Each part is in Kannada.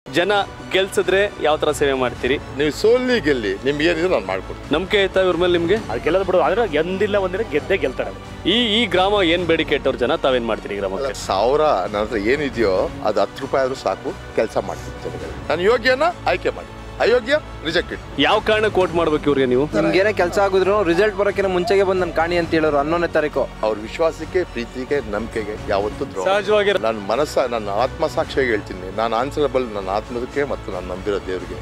ಜನ ಗೆಲ್ಸಿದ್ರೆ ಯಾವ ತರ ಸೇವೆ ಮಾಡ್ತೀರಿ? ನೀವು ಸೋಲ್ಲಿ ಗೆಲ್ಲಿ ನಿಮ್ಗೆ ಏನಿದೆ ನಾನು ಮಾಡ್ಕೊಡ್ತೀನಿ. ನಂಬಿಕೆ ಆಯ್ತಾ ಇವ್ರ ಮೇಲೆ ನಿಮ್ಗೆ? ಅದು ಗೆಲ್ಲೋದು ಬಿಡು, ಆದ್ರೆ ಎಂದಿಲ್ಲ ಒಂದಿನ ಗೆದ್ದೇ ಗೆಲ್ತಾರೆ. ಈ ಗ್ರಾಮ ಏನ್ ಬೇಡಿಕೆ ಇಟ್ಟವ್ರ ಜನ ತಾವೇನ್ ಮಾಡ್ತೀರಿ ಗ್ರಾಮಕ್ಕೆ? 1000 ನನ್ನ ಹತ್ರ ಏನಿದೆಯೋ ಅದು 10 ರೂಪಾಯಿ ಆದ್ರೂ ಸಾಕು, ಕೆಲಸ ಮಾಡ್ತೀನಿ. ನಾನು ಯೋಗ್ಯನ ಆಯ್ಕೆ ಮಾಡಿ, ಅಯೋಗ್ಯ ರಿಜೆಕ್ಟೆಡ್. ಯಾವ ಕಾರಣಕ್ಕೆ ವೋಟ್ ಮಾಡ್ಬೇಕು ಇವ್ರಿಗೆ ನೀವು? ನಿಮ್ಗೇನೇ ಕೆಲಸ ಆಗಿದ್ರು ರಿಸಲ್ಟ್ ಬರೋಕ್ಕಿಂತ ಮುಂಚೆಗೆ ಬಂದು ನಾನು ಕಾಣಿ ಅಂತ ಹೇಳೋರು 11ನೇ ತಾರೀಕು. ಅವ್ರ ವಿಶ್ವಾಸಕ್ಕೆ, ಪ್ರೀತಿಗೆ, ನಂಬಿಕೆಗೆ ಯಾವತ್ತೂ ಸಹಜವಾಗಿ ನನ್ನ ಆತ್ಮಸಾಕ್ಷಿಯಾಗಿ ಹೇಳ್ತೀನಿ, ನಾನು ಆನ್ಸರಬಲ್ ನನ್ನ ಆತ್ಮದಕ್ಕೆ ಮತ್ತು ನಾನು ನಂಬಿರೋ ದೇವರಿಗೆ.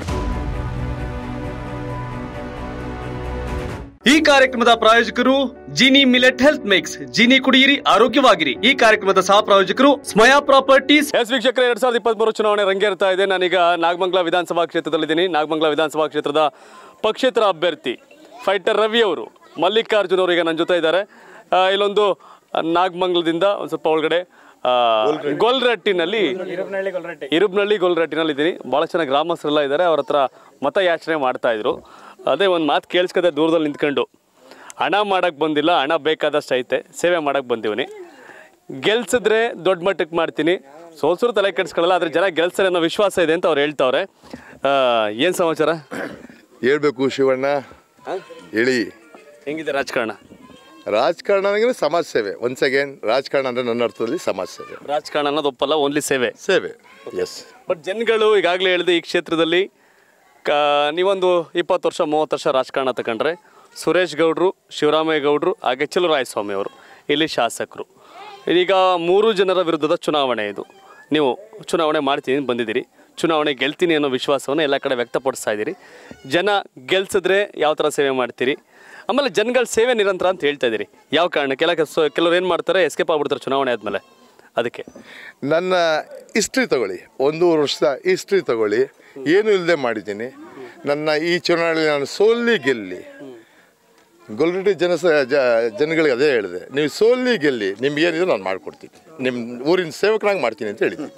ಈ ಕಾರ್ಯಕ್ರಮದ ಪ್ರಾಯೋಜಕರು Jini millet health mix. Jini ಕುಡಿಯಿರಿ, ಆರೋಗ್ಯವಾಗಿರಿ. ಈ ಕಾರ್ಯಕ್ರಮದ ಸಹ ಪ್ರಾಯೋಜಕರು ಸ್ಮಯಾ ಪ್ರಾಪರ್ಟೀಸ್. ವೀಕ್ಷಕರೇ, 2023 ಚುನಾವಣೆ ರಂಗೇರ್ತಾ ಇದೆ. ನಾನೀಗ ನಾಗಮಂಗಲ ವಿಧಾನಸಭಾ ಕ್ಷೇತ್ರದಲ್ಲಿದ್ದೀನಿ. ನಾಗಮಂಗಲ ವಿಧಾನಸಭಾ ಕ್ಷೇತ್ರದ ಪಕ್ಷೇತರ ಅಭ್ಯರ್ಥಿ ಫೈಟರ್ ರವಿ ಅವರು, ಮಲ್ಲಿಕಾರ್ಜುನ್ ಅವರು ಈಗ ನನ್ನ ಜೊತೆ ಇದ್ದಾರೆ. ಇಲ್ಲೊಂದು ನಾಗಮಂಗಲದಿಂದ ಒಂದು ಸ್ವಲ್ಪ ಒಳಗಡೆ ಗೊಲ್ರಟ್ಟಿನಲ್ಲಿ, ಇರುಬ್ನಳ್ಳಿ ಗೊಲ್ರಟ್ಟಿನಲ್ಲಿ ಇದ್ದೀನಿ. ಭಾಳ ಚೆನ್ನಾಗಿ ಗ್ರಾಮಸ್ಥರೆಲ್ಲ ಇದ್ದಾರೆ. ಅವ್ರ ಹತ್ರ ಮತಯಾಚನೆ ಮಾಡ್ತಾ ಇದ್ರು. ಅದೇ ಒಂದು ಮಾತು ಕೇಳಿಸ್ಕದೆ ದೂರದಲ್ಲಿ ನಿಂತ್ಕೊಂಡು, ಹಣ ಮಾಡೋಕ್ಕೆ ಬಂದಿಲ್ಲ, ಹಣ ಬೇಕಾದಷ್ಟು ಐತೆ, ಸೇವೆ ಮಾಡೋಕ್ಕೆ ಬಂದೀವನಿ. ಗೆಲ್ಸಿದ್ರೆ ದೊಡ್ಡ ಮಟ್ಟಕ್ಕೆ ಮಾಡ್ತೀನಿ, ಸೋಲ್ಸರು ತಲೆ ಕೆಡಿಸ್ಕೊಳ್ಳಲ್ಲ, ಆದರೆ ಜನ ಗೆಲ್ಸ್ತಾರೆ ಅನ್ನೋ ವಿಶ್ವಾಸ ಇದೆ ಅಂತ ಅವ್ರು ಹೇಳ್ತಾವ್ರೆ. ಏನು ಸಮಾಚಾರ ಹೇಳ್ಬೇಕು ಶಿವಣ್ಣ, ಹೇಳಿ. ಹೆಂಗಿದೆ ರಾಜಕಾರಣ? ರಾಜಕಾರಣ ಅಂದರೆ ಸಮಾಜ ಸೇವೆ. ಒನ್ಸ್ ಅಗೇನ್, ರಾಜಕಾರಣ ಅಂದರೆ ನನ್ನ ಅರ್ಥದಲ್ಲಿ ಸಮಾಜ ಸೇವೆ. ರಾಜಕಾರಣ ಅನ್ನೋದು ಒಪ್ಪಲ್ಲ, ಓನ್ಲಿ ಸೇವೆ. ಎಸ್. ಬಟ್ ಜನಗಳು ಈಗಾಗಲೇ ಹೇಳಿದೆ, ಈ ಕ್ಷೇತ್ರದಲ್ಲಿ ನೀವೊಂದು 20 ವರ್ಷ 30 ವರ್ಷ ರಾಜಕಾರಣ ತಗೊಂಡ್ರೆ ಸುರೇಶ್ ಗೌಡ್ರು, ಶಿವರಾಮೇಗೌಡರು, ಹಾಗೆ ಚಲುವರಾಯಸ್ವಾಮಿ ಅವರು ಇಲ್ಲಿ ಶಾಸಕರು. ಈಗ 3 ಜನರ ವಿರುದ್ಧದ ಚುನಾವಣೆ ಇದು. ನೀವು ಚುನಾವಣೆ ಮಾಡ್ತೀನಿ ಬಂದಿದ್ದೀರಿ, ಚುನಾವಣೆ ಗೆಲ್ತೀನಿ ಅನ್ನೋ ವಿಶ್ವಾಸವನ್ನು ಎಲ್ಲ ಕಡೆ ವ್ಯಕ್ತಪಡಿಸ್ತಾ ಇದ್ದೀರಿ. ಜನ ಗೆಲ್ಸಿದ್ರೆ ಯಾವ ಥರ ಸೇವೆ ಮಾಡ್ತೀರಿ? ಆಮೇಲೆ ಜನಗಳ ಸೇವೆ ನಿರಂತರ ಅಂತ ಹೇಳ್ತಾ ಇದ್ದೀರಿ. ಯಾವ ಕಾರಣಕ್ಕೆ? ಕೆಲವ್ರು ಏನು ಮಾಡ್ತಾರೆ, ಎಸ್ಕೇಪ್ ಆಗ್ಬಿಡ್ತಾರೆ ಚುನಾವಣೆ ಆದಮೇಲೆ. ಅದಕ್ಕೆ ನನ್ನ ಹಿಸ್ಟ್ರಿ ತಗೊಳ್ಳಿ, 1 ವರ್ಷದ ಹಿಸ್ಟ್ರಿ ತಗೊಳ್ಳಿ, ಏನೂ ಇಲ್ಲದೆ ಮಾಡಿದ್ದೀನಿ. ನನ್ನ ಈ ಚುನಾವಣೆಯಲ್ಲಿ ನಾನು ಸೋಲ್ಲಿ ಗೆಲ್ಲಿ, ಗೊಲ್ರಟ್ಟಿ ಜನಗಳಿಗೆ ಅದೇ ಹೇಳಿದೆ, ನೀವು ಸೋಲ್ಲಿ ಗೆಲ್ಲಿ, ನಿಮ್ಗೇನಿದೆ ನಾನು ಮಾಡ್ಕೊಡ್ತೀನಿ, ನಿಮ್ಮ ಊರಿನ ಸೇವಕನಾಗಿ ಮಾಡ್ತೀನಿ ಅಂತ ಹೇಳಿದ್ದೀನಿ.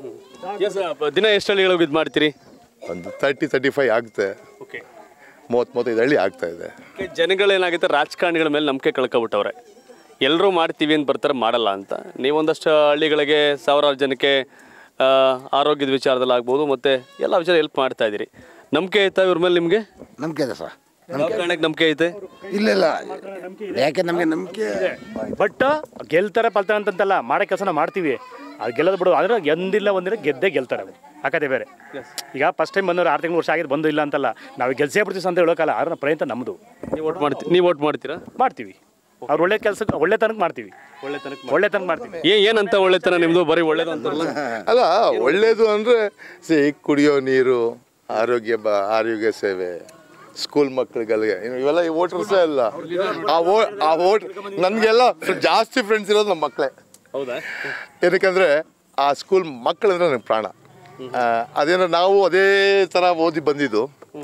ದಿನ ಎಷ್ಟು ಹಳ್ಳಿಗಳು ಇದು ಮಾಡ್ತೀರಿ? ಒಂದು 30-35 ಆಗುತ್ತೆ, 30-35 ಹಳ್ಳಿ ಆಗ್ತಾ ಇದೆ. ಜನಗಳೇನಾಗುತ್ತೆ, ರಾಜಕಾರಣಿಗಳ ಮೇಲೆ ನಂಬಿಕೆ ಕಳ್ಕೊಬಿಟ್ಟವ್ರೆ. ಎಲ್ಲರೂ ಮಾಡ್ತೀವಿ ಅಂತ ಬರ್ತಾರೆ, ಮಾಡಲ್ಲ ಅಂತ. ನೀವೊಂದಷ್ಟು ಹಳ್ಳಿಗಳಿಗೆ, ಸಾವಿರಾರು ಜನಕ್ಕೆ ಆರೋಗ್ಯದ ವಿಚಾರದಲ್ಲಿ ಆಗ್ಬೋದು, ಮತ್ತು ಎಲ್ಲ ವಿಚಾರ ಹೆಲ್ಪ್ ಮಾಡ್ತಾ ಇದ್ದೀರಿ. ನಂಬಿಕೆ ಐತಾ ಇವ್ರ ಮೇಲೆ ನಿಮಗೆ? ನಂಬಿಕೆ ಇದೆ ಸರ್. ನಂಬಿಕೆ ಐತೆ? ಇಲ್ಲ, ಯಾಕೆ ನಮಗೆ ನಂಬಿಕೆ. ಬಟ್ ಗೆಲ್ತಾರೆ ಪಲ್ತಾರೆ ಅಂತಂತಲ್ಲ, ಮಾಡೋ ಕೆಲಸನ ಮಾಡ್ತೀವಿ. ಅದು ಗೆಲ್ಲೋದು ಬಿಡು, ಆದ್ರೆ ಎಂದಿಲ್ಲ ಒಂದಿನ ಗೆದ್ದೇ ಗೆಲ್ತಾರೆ. ಅದು ಹಾಕದೆ ಬೇರೆ. ಈಗ ಫಸ್ಟ್ ಟೈಮ್ ಬಂದವರು 6 ತಿಂಗಳು ವರ್ಷ ಆಗಿದ್ದು ಬಂದು ಇಲ್ಲ ಅಂತಲ್ಲ, ನಾವು ಗೆಲ್ಸೇ ಬಿಡ್ತೀವಿ ಅಂತ ಹೇಳೋಕ್ಕಲ್ಲ. ಆದ್ರೆ ಪ್ರಯತ್ನ ನಮ್ಮದು. ನೀವು ವೋಟ್ ಮಾಡ್ತೀರಾ? ಮಾಡ್ತೀವಿ. ಅವ್ರು ಒಳ್ಳೆ ಕೆಲಸಕ್ಕೆ ಒಳ್ಳೆ ತನಕ ಮಾಡ್ತೀವಿ. ಒಳ್ಳೆ ತನಕ ಮಾಡ್ತೀವಿ. ಏನಂತ ಒಳ್ಳೆತನ ನಿಮ್ಮದು? ಬರೀ ಒಳ್ಳೇದು ಅಂತಲ್ಲ. ಅಲ್ಲ, ಒಳ್ಳೇದು ಅಂದರೆ ಕುಡಿಯೋ ನೀರು, ಆರೋಗ್ಯ ಸೇವೆ, ಸ್ಕೂಲ್ ಮಕ್ಕಳಿಗೆ, ಇವೆಲ್ಲ ಈ ವೋಟರ್ಸೇ ಅಲ್ಲ. ಆ ವೋಟ್ ನನಗೆಲ್ಲ ಜಾಸ್ತಿ ಫ್ರೆಂಡ್ಸ್ ಇರೋದು ನಮ್ಮ ಮಕ್ಕಳೇ. ಹೌದಾ? ಏನಕ್ಕಂದರೆ ಆ ಸ್ಕೂಲ್ ಮಕ್ಕಳಂದ್ರೆ ನನಗೆ ಪ್ರಾಣ. ಅದೇನೋ ನಾವು ಅದೇ ಥರ ಓದಿ ಬಂದಿದ್ದು,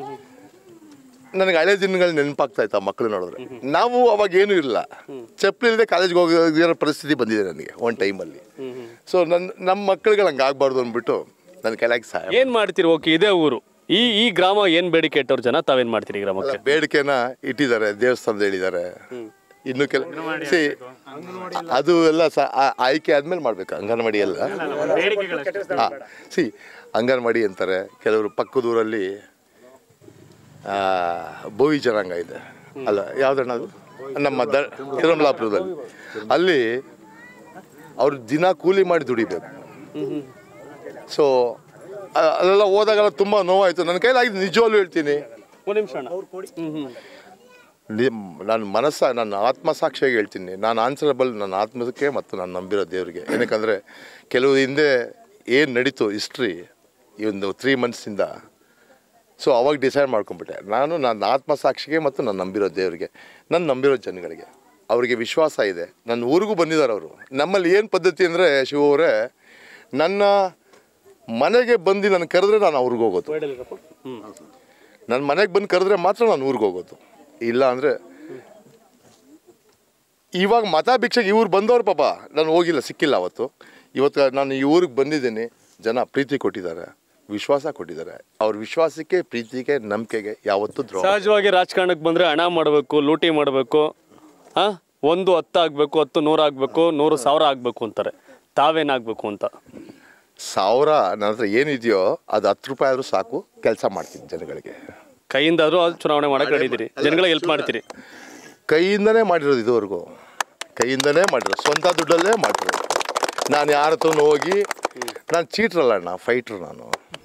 ನನಗೆ ಹಳೆ ದಿನಗಳು ನೆನಪಾಗ್ತಾ ಇತ್ತು ಆ ಮಕ್ಕಳು ನೋಡಿದ್ರೆ. ನಾವು ಅವಾಗ ಏನೂ ಇಲ್ಲ, ಚಪ್ಪಲಿ ಇಲ್ಲದೆ ಕಾಲೇಜ್ಗೆ ಹೋಗೋ ಪರಿಸ್ಥಿತಿ ಬಂದಿದೆ ನನಗೆ ಒಂದು ಟೈಮಲ್ಲಿ. ಸೊ ನಮ್ಮ ಮಕ್ಕಳಿಗೆ ಹಂಗೆ ಆಗಬಾರ್ದು ಅಂದ್ಬಿಟ್ಟು ನನ್ನ ಕೈಲಾಗಿ ಸಹಾಯ. ಏನು ಮಾಡ್ತೀರಿ? ಓಕೆ, ಇದೇ ಊರು, ಈ ಗ್ರಾಮ ಏನು ಬೇಡಿಕೆ ಇಟ್ಟವ್ರ ಜನ ತಾವೇನು ಮಾಡ್ತೀರಿ ಗ್ರಾಮಕ್ಕೆ? ಬೇಡಿಕೆನ ಇಟ್ಟಿದ್ದಾರೆ, ದೇವಸ್ಥಾನದ ಹೇಳಿದ್ದಾರೆ. ಇನ್ನು ಅದು ಎಲ್ಲ ಆಯ್ಕೆ ಆದ್ಮೇಲೆ ಮಾಡ್ಬೇಕು. ಅಂಗನವಾಡಿ ಎಲ್ಲ ಅಂಗನವಾಡಿ ಅಂತಾರೆ. ಕೆಲವರು ಪಕ್ಕದೂರಲ್ಲಿ ಬೋವಿ ಜನಾಂಗ ಇದೆ ಅಲ್ಲ, ಯಾವ್ದಣ್ಣ ಅದು, ನಮ್ಮ ತಿರುಮಲಾಪುರದಲ್ಲಿ. ಅಲ್ಲಿ ಅವ್ರು ದಿನ ಕೂಲಿ ಮಾಡಿ ದುಡಿಬೇಕು. ಸೊ ಅಲ್ಲೆಲ್ಲ ಹೋದಾಗೆಲ್ಲ ತುಂಬ ನೋವಾಯಿತು. ನನ್ನ ಕೈಲಾಗಿದ್ದು ನಿಜವಾಗ್ಲೂ ಹೇಳ್ತೀನಿ. ನನ್ನ ಆತ್ಮಸಾಕ್ಷಿಯಾಗಿ ಹೇಳ್ತೀನಿ, ನಾನು ಆನ್ಸರಬಲ್ ನನ್ನ ಆತ್ಮದಕ್ಕೆ ಮತ್ತು ನಾನು ನಂಬಿರೋ ದೇವರಿಗೆ. ಏನಕ್ಕಂದರೆ ಕೆಲವು ಹಿಂದೆ ಏನು ನಡೀತು ಹಿಸ್ಟ್ರಿ ಈ ಒಂದು 3 ಮಂತ್ಸಿಂದ, ಸೊ ಅವಾಗ ಡಿಸೈಡ್ ಮಾಡ್ಕೊಂಬಿಟ್ಟೆ. ನನ್ನ ಆತ್ಮಸಾಕ್ಷಿಗೆ ಮತ್ತು ನಾನು ನಂಬಿರೋ ದೇವರಿಗೆ, ನಾನು ನಂಬಿರೋ ಜನಗಳಿಗೆ, ಅವರಿಗೆ ವಿಶ್ವಾಸ ಇದೆ. ನನ್ನ ಊರಿಗೂ ಬಂದಿದ್ದಾರೆ ಅವರು. ನಮ್ಮಲ್ಲಿ ಏನು ಪದ್ಧತಿ ಅಂದರೆ ಶಿವ ಅವರೇ, ನನ್ನ ಮನೆಗೆ ಬಂದು ನಾನು ಕರೆದ್ರೆ ನಾನು ಅವ್ರಿಗೆ ಹೋಗೋದು. ನನ್ನ ಮನೆಗೆ ಬಂದು ಕರೆದ್ರೆ ಮಾತ್ರ ನಾನು ಊರಿಗೆ ಹೋಗೋದು. ಇಲ್ಲ ಅಂದರೆ ಇವಾಗ ಮತ ಭಿಕ್ಷೆಗೆ ಇವ್ರು ಬಂದವ್ರು ಪಾಪ ನಾನು ಹೋಗಿಲ್ಲ, ಸಿಕ್ಕಿಲ್ಲ ಅವತ್ತು. ಇವತ್ತು ನಾನು ಈ ಊರಿಗೆ ಬಂದಿದ್ದೀನಿ, ಜನ ಪ್ರೀತಿ ಕೊಟ್ಟಿದ್ದಾರೆ, ವಿಶ್ವಾಸ ಕೊಟ್ಟಿದ್ದಾರೆ. ಅವ್ರ ವಿಶ್ವಾಸಕ್ಕೆ, ಪ್ರೀತಿಗೆ, ನಂಬಿಕೆಗೆ ಯಾವತ್ತೂ ದ್ರೋಹ. ಸಹಜವಾಗಿ ರಾಜಕಾರಣಕ್ಕೆ ಬಂದರೆ ಹಣ ಮಾಡಬೇಕು, ಲೂಟಿ ಮಾಡಬೇಕು, 1 10 ಆಗಬೇಕು, 10 100 ಆಗಬೇಕು, 100 1000 ಆಗಬೇಕು ಅಂತಾರೆ. ತಾವೇನಾಗಬೇಕು ಅಂತ? 1000 ನನ್ನ ಹತ್ರ ಏನಿದೆಯೋ ಅದು 10 ರೂಪಾಯಿ ಆದರೂ ಸಾಕು, ಕೆಲಸ ಮಾಡ್ತೀನಿ ಜನಗಳಿಗೆ. ಕೈಯಿಂದಾದರೂ ಅದು ಚುನಾವಣೆ ಮಾಡಕ್ಕೆ ನಡೀತೀರಿ, ಜನಗಳಿಗೆ ಹೆಲ್ಪ್ ಮಾಡ್ತೀರಿ. ಕೈಯಿಂದನೇ ಮಾಡಿರೋದು, ಇದುವರೆಗೂ ಕೈಯಿಂದನೇ ಮಾಡಿರೋದು, ಸ್ವಂತ ದುಡ್ಡಲ್ಲೇ ಮಾಡಿರೋದು. ನಾನು ಯಾರ ಹತ್ರ ಹೋಗಿ, ನಾನು ಚೀಟ್ರಲ್ಲ ಅಣ್ಣ, ಫೈಟ್ರು ನಾನು.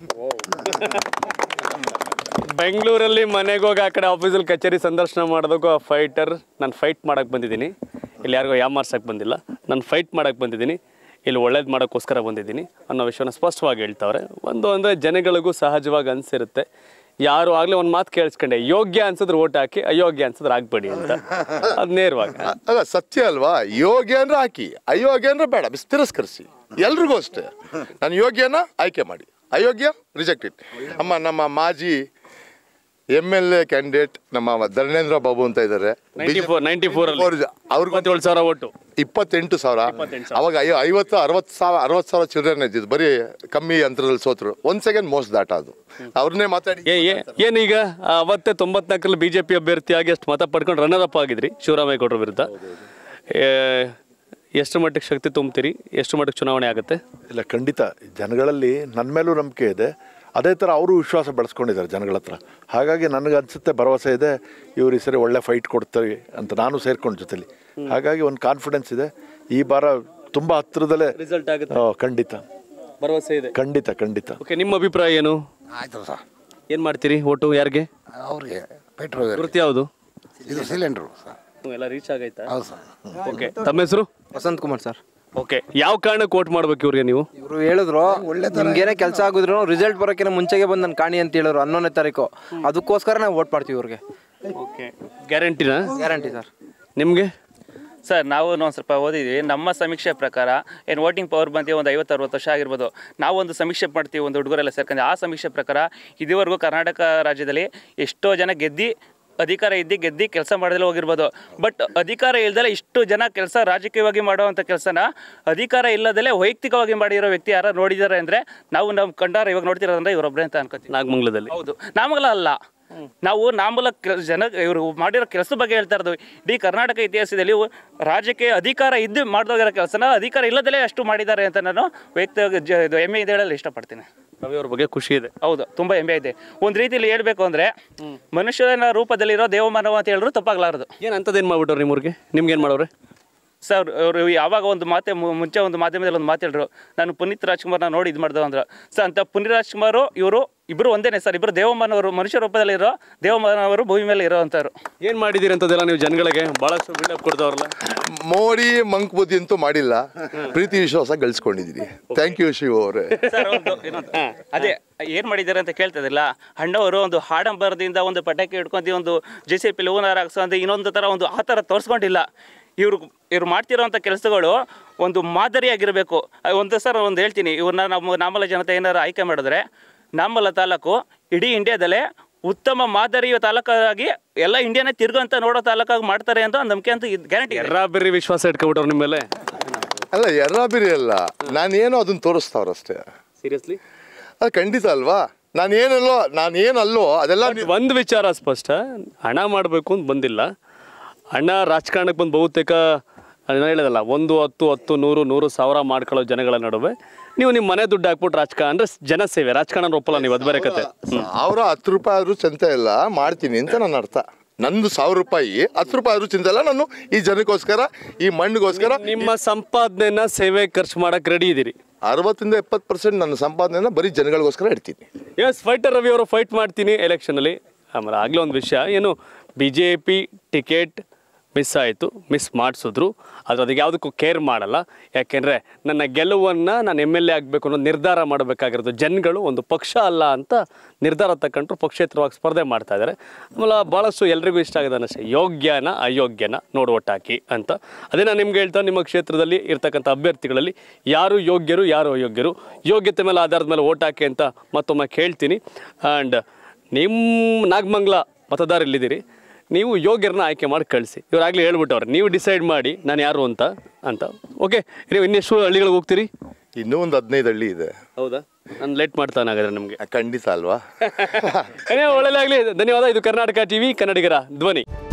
ಬೆಂಗಳೂರಲ್ಲಿ ಮನೆಗೆ ಹೋಗಿ ಆ ಕಡೆ ಆಫೀಸಲ್ಲಿ ಕಚೇರಿ ಸಂದರ್ಶನ ಮಾಡೋದಕ್ಕೂ ಆ ಫೈಟರ್, ನಾನು ಫೈಟ್ ಮಾಡೋಕ್ಕೆ ಬಂದಿದ್ದೀನಿ, ಇಲ್ಲಿ ಯಾರಿಗೋ ಯಾಮಾರ್ಸಕ್ಕೆ ಬಂದಿಲ್ಲ, ನಾನು ಫೈಟ್ ಮಾಡೋಕ್ಕೆ ಬಂದಿದ್ದೀನಿ, ಇಲ್ಲಿ ಒಳ್ಳೇದು ಮಾಡೋಕ್ಕೋಸ್ಕರ ಬಂದಿದ್ದೀನಿ ಅನ್ನೋ ವಿಷಯನ ಸ್ಪಷ್ಟವಾಗಿ ಹೇಳ್ತಾವ್ರೆ. ಒಂದು ಅಂದರೆ ಜನಗಳಿಗೂ ಸಹಜವಾಗಿ ಅನಿಸಿರುತ್ತೆ, ಯಾರು ಆಗಲೇ ಒಂದು ಮಾತು ಕೇಳಿಸ್ಕೊಂಡೆ, ಯೋಗ್ಯ ಅನ್ಸಿದ್ರೆ ಓಟ್ ಹಾಕಿ, ಅಯೋಗ್ಯ ಅನ್ಸಿದ್ರೆ ಹಾಕ್ಬೇಡಿ ಅಂತ. ಅದು ನೇರವಾಗಿ ಅಲ್ಲ, ಸತ್ಯ ಅಲ್ವಾ? ಯೋಗ್ಯ ಅಂದ್ರೆ ಹಾಕಿ, ಅಯೋಗ್ಯ ಅಂದ್ರೆ ಬೇಡ, ತಿರಸ್ಕರಿಸಿ. ಎಲ್ರಿಗೂ ಅಷ್ಟೇ. ನಾನು ಯೋಗ್ಯನ ಆಯ್ಕೆ ಮಾಡಿ, ಅಯೋಗ್ಯ ರಿಜೆಕ್ಟ್ ಇಟ್. ನಮ್ಮ ಮಾಜಿ MLA ಕ್ಯಾಂಡಿಡೇಟ್ ನಮ್ಮ ಧರ್ಮೇಂದ್ರ ಬಾಬು ಅಂತ ಇದ್ದಾರೆ, 94 ಅವ್ರಿಗೆ 27,000 ಓಟು, 28,000. ಅವಾಗ 50,000-60,000 ಚಿಲ್ಡ್ರನ್ ಇದ್ದಿದ್ದು, ಬರೀ ಕಮ್ಮಿ ಅಂತರದಲ್ಲಿ ಸೋತರು. 1 ಸೆಕೆಂಡ್ ಮೋಸ್ಟ್ ದಾಟ ಅದು. ಅವ್ರನ್ನೇ ಮಾತಾಡಿ ಏನೀಗ ಅವತ್ತೇ 94ರಲ್ಲಿ BJP ಅಭ್ಯರ್ಥಿಯಾಗಿ ಎಷ್ಟು ಮತ ಪಡ್ಕೊಂಡು ರನ್ನರ್ ಅಪ್ ಆಗಿದ್ರಿ ಶಿವರಾಮೇಗೌಡರ ವಿರುದ್ಧ. ಎಷ್ಟು ಮಟ್ಟಿಗೆ ಶಕ್ತಿ ತುಂಬ್ತೀರಿ, ಎಷ್ಟು ಮಟ್ಟಿಗೆ ಚುನಾವಣೆ ಆಗುತ್ತೆ? ಇಲ್ಲ, ಖಂಡಿತ ಜನಗಳಲ್ಲಿ ನನ್ನ ಮೇಲೂ ನಂಬಿಕೆ ಇದೆ. ಅದೇ ಥರ ಅವರು ವಿಶ್ವಾಸ ಬೆಳೆಸ್ಕೊಂಡಿದ್ದಾರೆ ಜನಗಳ ಹತ್ರ. ಹಾಗಾಗಿ ನನಗೆ ಅನಿಸುತ್ತೆ, ಭರವಸೆ ಇದೆ, ಇವ್ರು ಈ ಸರಿ ಒಳ್ಳೆ ಫೈಟ್ ಕೊಡ್ತೀವಿ ಅಂತ. ನಾನು ಸೇರ್ಕೊಂಡು ಜೊತೆಲಿ, ಹಾಗಾಗಿ ಒಂದು ಕಾನ್ಫಿಡೆನ್ಸ್ ಇದೆ. ಈ ಬಾರ ತುಂಬ ಹತ್ತಿರದಲ್ಲೇ ರಿಸಲ್ಟ್ ಆಗುತ್ತೆ. ಖಂಡಿತ ಭರವಸೆ ಇದೆ. ಖಂಡಿತ. ಓಕೆ, ನಿಮ್ಮ ಅಭಿಪ್ರಾಯ ಏನು? ಆಯ್ತು ಸರ್. ಏನು ಮಾಡ್ತೀರಿ ಓಟು ಯಾರಿಗೆ? ಅವ್ರಿಗೆ ಪೆಟ್ರೋಲ್ ವೃತ್ತಿ ಯಾವುದು? ಇದು ಸಿಲಿಂಡ್ರು ಸರ್. ಎಲ್ಲ ರೀಚ್ ಆಗೈತಾ? ಹೌದು ಸರ್. ಓಕೆ, ತಮ್ಮ ಹೆಸರು? ವಸಂತ್ ಕುಮಾರ್ ಸರ್. ಓಕೆ, ಯಾವ ಕಾರಣಕ್ಕೆ ಓಟ್ ಮಾಡ್ಬೇಕು ಇವ್ರಿಗೆ ನೀವು? ಇವರು ಹೇಳಿದ್ರು ನಿಮ್ಗೇನೇ ಕೆಲಸ ಆಗಿದ್ರು ರಿಸಲ್ಟ್ ಬರೋಕ್ಕಿಂತ ಮುಂಚೆಗೆ ಬಂದು ನಾನು ಕಾಣಿ ಅಂತ ಹೇಳಿದ್ರು 11ನೇ ತಾರೀಕು. ಅದಕ್ಕೋಸ್ಕರ ನಾವು ವೋಟ್ ಮಾಡ್ತೀವಿ ಇವ್ರಿಗೆ. ಓಕೆ, ಗ್ಯಾರಂಟಿನಾ? Guarantee sir. ನಿಮಗೆ? ಸರ್, ನಾವು ಒಂದು ಸ್ವಲ್ಪ ಓದಿದ್ವಿ. ನಮ್ಮ ಸಮೀಕ್ಷೆ ಪ್ರಕಾರ ಏನು ವೋಟಿಂಗ್ ಪವರ್ ಬಂದು ಒಂದು 50-60 ವರ್ಷ ಆಗಿರ್ಬೋದು. ನಾವು ಒಂದು ಸಮೀಕ್ಷೆ ಮಾಡ್ತೀವಿ, ಒಂದು ಹುಡುಗರೆಲ್ಲ ಸೇರ್ಕೊಂಡು. ಆ ಸಮೀಕ್ಷೆ ಪ್ರಕಾರ ಇದುವರೆಗೂ ಕರ್ನಾಟಕ ರಾಜ್ಯದಲ್ಲಿ ಎಷ್ಟೋ ಜನ ಅಧಿಕಾರ ಗೆದ್ದು ಕೆಲಸ ಮಾಡದಲ್ಲೇ ಹೋಗಿರ್ಬೋದು. ಬಟ್ ಅಧಿಕಾರ ಇಲ್ಲದಲ್ಲೇ ಇಷ್ಟು ಜನ ಕೆಲಸ ರಾಜಕೀಯವಾಗಿ ಮಾಡುವಂಥ ಕೆಲಸನ ಅಧಿಕಾರ ಇಲ್ಲದಲ್ಲೇ ವೈಯಕ್ತಿಕವಾಗಿ ಮಾಡಿರೋ ವ್ಯಕ್ತಿ ಯಾರು ನೋಡಿದ್ದಾರೆ ಅಂದರೆ ನಾವು ಕಂಡಾರ ಇವಾಗ ನೋಡ್ತಿರೋದಂದ್ರೆ ಇವರೊಬ್ಬರೇ ಅಂತ ಅನ್ಕೋತೀವಿ. ನಾಗಮಂಗಲದಲ್ಲಿ? ಹೌದು, ನಾಮಂಗಲ ಅಲ್ಲ, ನಾವು ನಾಮೂಲ ಇವರು ಮಾಡಿರೋ ಕೆಲಸದ ಬಗ್ಗೆ ಹೇಳ್ತಾ ಇರೋದು. ಇಡೀ ಕರ್ನಾಟಕ ಇತಿಹಾಸದಲ್ಲಿ ರಾಜ್ಯಕ್ಕೆ ಅಧಿಕಾರ ಇದ್ದು ಮಾಡಿದೋಗಿರೋ ಕೆಲಸನ ಅಧಿಕಾರ ಇಲ್ಲದಲ್ಲೇ ಅಷ್ಟು ಮಾಡಿದ್ದಾರೆ ಅಂತ ನಾನು ವೈಯಕ್ತಿಕ ಹೆಮ್ಮೆ ಇದೆ ಹೇಳಲು ಇಷ್ಟಪಡ್ತೀನಿ. ರವಿ ಅವ್ರ ಬಗ್ಗೆ ಖುಷಿ ಇದೆ. ಹೌದು, ತುಂಬ ಹೆಮ್ಮೆ ಇದೆ. ಒಂದು ರೀತಿಯಲ್ಲಿ ಹೇಳ್ಬೇಕು ಅಂದರೆ ಮನುಷ್ಯನ ರೂಪದಲ್ಲಿರೋ ದೇವಮಾನವ ಅಂತ ಹೇಳಿದ್ರು ತಪ್ಪಾಗಲಾರದು. ಏನು ಅಂಥದ್ದೇನು ಮಾಡ್ಬಿಟ್ಟವ್ರು ನಿಮ್ಮೂರಿಗೆ? ನಿಮ್ಗೇನು ಮಾಡೋರೆ ಸರ್? ಅವರು ಯಾವಾಗ ಒಂದು ಮುಂಚೆ ಒಂದು ಮಾಧ್ಯಮದಲ್ಲಿ ಒಂದು ಮಾತು ಹೇಳಿದ್ರು, ನಾನು ಪುನೀತ್ ರಾಜ್ಕುಮಾರ್ನ ನೋಡಿ ಇದು ಮಾಡ್ದೆ ಅಂದ್ರೆ. ಸರ್, ಅಂತ ಪುನೀತ್ ರಾಜ್ಕುಮಾರು ಇವರು ಇಬ್ಬರು ಒಂದೇನೆ ಸರ್. ಇಬ್ಬರು ದೇವಮಾನವರು, ಮನುಷ್ಯ ರೂಪದಲ್ಲಿರೋ ದೇವಮಾನವರು ಭೂಮಿ ಮೇಲೆ ಇರೋ ಅಂಥವ್ರು. ಏನು ಮಾಡಿದ್ದೀರಿ ಅಂತದೆಲ್ಲ ನೀವು ಜನಗಳಿಗೆ ಭಾಳಷ್ಟು ಬಿಲ್ಡಪ್ ಕೊಡ್ತಾವ್ರಲ್ಲ? ಮೋಡಿ ಮಂಕ್ ಬುದ್ಧಿ ಅಂತೂ ಮಾಡಿಲ್ಲ, ಪ್ರೀತಿ ವಿಶ್ವಾಸ ಗಳಿಸ್ಕೊಂಡಿದ್ದೀರಿ. ಥ್ಯಾಂಕ್ ಯು ಶಿವ ಅವರೇ. ಸರ್, ಅದೇ ಏನು ಮಾಡಿದ್ದಾರೆ ಅಂತ ಕೇಳ್ತದಿಲ್ಲ. ಅಣ್ಣವರು ಒಂದು ಹಾಡಂಬರದಿಂದ ಒಂದು ಪಟಾಕಿ ಹಿಡ್ಕೊಂಡು ಒಂದು JCP ಹೂನಾರ ಹಾಕ್ಸೋ ಇನ್ನೊಂದು ಥರ ಒಂದು ಆ ಥರ ತೋರಿಸ್ಕೊಂಡಿಲ್ಲ. ಇವ್ರು ಮಾಡ್ತಿರೋಂಥ ಕೆಲಸಗಳು ಒಂದು ಮಾದರಿಯಾಗಿರಬೇಕು. ಒಂದು ಹೇಳ್ತೀನಿ, ಇವ್ರನ್ನ ನಮ್ಮ ನಾಮಲ ಜನತೆ ಏನಾರು ಆಯ್ಕೆ ಮಾಡಿದ್ರೆ ನಾಮಲ ತಾಲೂಕು ಇಡೀ ಇಂಡಿಯಾದಲ್ಲೇ ಉತ್ತಮ ಮಾದರಿಯ ತಾಲೂಕಾಗಿ ಎಲ್ಲ ಇಂಡಿಯಾನೇ ತಿರುಗಂತ ನೋಡೋ ತಾಲೂಕಾಗಿ ಮಾಡ್ತಾರೆ ಅಂತ ಒಂದು ನಂಬಿಕೆ ಅಂತೂ ಗ್ಯಾರಂಟಿ. ಎರ್ರಾಬಿರಿ ವಿಶ್ವಾಸ ಇಟ್ಕೊಬಿಟ್ಟವ್ರು ನಿಮ್ಮ ಮೇಲೆ? ಅಲ್ಲ, ಎರ್ರಾಬಿರಿ ಅಲ್ಲ, ನಾನೇನೋ ಅದನ್ನು ತೋರಿಸ್ತಾವ್ರಷ್ಟೇ. ಸೀರಿಯಸ್ಲಿ? ಅದು ಖಂಡಿತ ಅಲ್ವಾ? ನಾನೇನಲ್ಲೋ ಅದೆಲ್ಲ ಒಂದು ವಿಚಾರ ಸ್ಪಷ್ಟ, ಹಣ ಮಾಡಬೇಕು ಅಂತ ಬಂದಿಲ್ಲ. ಹಣ ರಾಜಕಾರಣಕ್ಕೆ ಬಂದು ಬಹುತೇಕ ಹೇಳಿದಲ್ಲ, 1, 10, 10, 100, 100,000 ಮಾಡ್ಕೊಳ್ಳೋ ಜನಗಳ ನಡುವೆ ನೀವು ನಿಮ್ಮ ಮನೆ ದುಡ್ಡು ಹಾಕ್ಬಿಟ್ಟು ರಾಜಕಾರಣ ಅಂದರೆ ಜನಸೇವೆ, ರಾಜಕಾರಣ ಒಪ್ಪಲ್ಲ ನೀವು. ಅದು ಬೇರೆ ಕತೆ. ಅವ್ರ 10 ರೂಪಾಯಿ ಆದರೂ ಚಿಂತೆ ಇಲ್ಲ, ಮಾಡ್ತೀನಿ ಅಂತ ನನ್ನ ಅರ್ಥ. ನಂದು 1,000 ರೂಪಾಯಿ 10 ರೂಪಾಯಿ ಆದರೂ ಚಿಂತೆ ಇಲ್ಲ, ನಾನು ಈ ಜನಕ್ಕೋಸ್ಕರ, ಈ ಮಣ್ಣಿಗೋಸ್ಕರ ನಿಮ್ಮ ಸಂಪಾದನೆನ ಸೇವೆ ಖರ್ಚು ಮಾಡಕ್ಕೆ ರೆಡಿ ಇದ್ದೀರಿ. 60-70% ನನ್ನ ಸಂಪಾದನೆನ ಬರೀ ಜನಗಳಿಗೋಸ್ಕರ ಇಡ್ತೀನಿ. ಎಸ್, ಫೈಟರ್ ರವಿ ಅವರು ಫೈಟ್ ಮಾಡ್ತೀನಿ ಎಲೆಕ್ಷನಲ್ಲಿ. ಆಮೇಲೆ ಆಗಲೇ ಒಂದು ವಿಷಯ, ಏನು BJP ಟಿಕೆಟ್ ಮಿಸ್ ಆಯಿತು, ಮಿಸ್ ಮಾಡಿಸಿದ್ರು, ಆದರೆ ಅದಕ್ಕೆ ಯಾವುದಕ್ಕೂ ಕೇರ್ ಮಾಡಲ್ಲ. ಯಾಕೆಂದರೆ ನನ್ನ ಗೆಲುವನ್ನು ನಾನು MLA ಆಗಬೇಕು ಅನ್ನೋ ನಿರ್ಧಾರ ಮಾಡಬೇಕಾಗಿರೋದು ಜನಗಳು, ಒಂದು ಪಕ್ಷ ಅಲ್ಲ ಅಂತ ನಿರ್ಧಾರ ತಗೊಂಡ್ರು ಪಕ್ಷೇತರವಾಗಿ ಸ್ಪರ್ಧೆ ಮಾಡ್ತಾ ಇದ್ದಾರೆ. ಆಮೇಲೆ ಭಾಳಷ್ಟು ಎಲ್ರಿಗೂ ಇಷ್ಟ ಆಗಿದೆ ಅಷ್ಟೇ, ಯೋಗ್ಯನ ಅಯೋಗ್ಯನ ನೋಡಿ ಒಟ್ಟಾಕಿ ಅಂತ. ಅದೇ ನಾನು ನಿಮ್ಗೆ ಹೇಳ್ತಾ, ನಿಮ್ಮ ಕ್ಷೇತ್ರದಲ್ಲಿ ಇರ್ತಕ್ಕಂಥ ಅಭ್ಯರ್ಥಿಗಳಲ್ಲಿ ಯಾರು ಯೋಗ್ಯರು ಯಾರು ಅಯೋಗ್ಯರು, ಯೋಗ್ಯತೆ ಮೇಲೆ ಆಧಾರದ ಮೇಲೆ ಓಟ್ ಹಾಕಿ ಅಂತ ಮತ್ತೊಮ್ಮೆ ಕೇಳ್ತೀನಿ. ಆ್ಯಂಡ್ ನಿಮ್ಮ ನಾಗಮಂಗಲ ಮತದಾರರಿಲ್ಲಿದ್ದೀರಿ, ನೀವು ಯೋಗ್ಯರನ್ನ ಆಯ್ಕೆ ಮಾಡಿ ಕಳಿಸಿ. ಇವರಾಗಲೇ ಹೇಳ್ಬಿಟ್ಟವ್ರೆ, ನೀವು ಡಿಸೈಡ್ ಮಾಡಿ ನಾನು ಯಾರು ಅಂತ. ಓಕೆ, ನೀವು ಇನ್ನೆಷ್ಟು ಹಳ್ಳಿಗಳಿಗೆ ಹೋಗ್ತೀರಿ? ಇನ್ನೂ ಒಂದು 15 ಹಳ್ಳಿ ಇದೆ. ಹೌದಾ? ನಾನು ಲೇಟ್ ಮಾಡ್ತಾನಾಗಾದ್ರೆ ನಮಗೆ. ಖಂಡಿತ ಅಲ್ವಾ? ಒಳ್ಳೆಯದಾಗಲಿ, ಧನ್ಯವಾದ. ಇದು ಕರ್ನಾಟಕ TV, ಕನ್ನಡಿಗರ ಧ್ವನಿ.